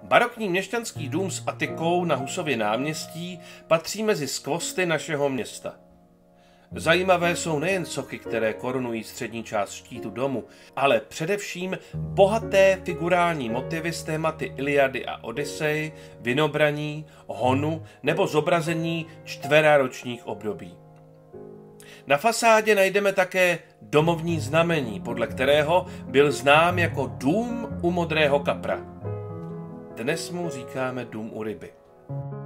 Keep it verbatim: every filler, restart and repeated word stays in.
Barokní měšťanský dům s atikou na Husově náměstí patří mezi skvosty našeho města. Zajímavé jsou nejen sochy, které korunují střední část štítu domu, ale především bohaté figurální motivy s tématy Iliady a Odyssej, Vinobraní, honu nebo zobrazení čtveraročních období. Na fasádě najdeme také domovní znamení, podle kterého byl znám jako dům u modrého kapra. Dnes mu říkáme dům u ryby.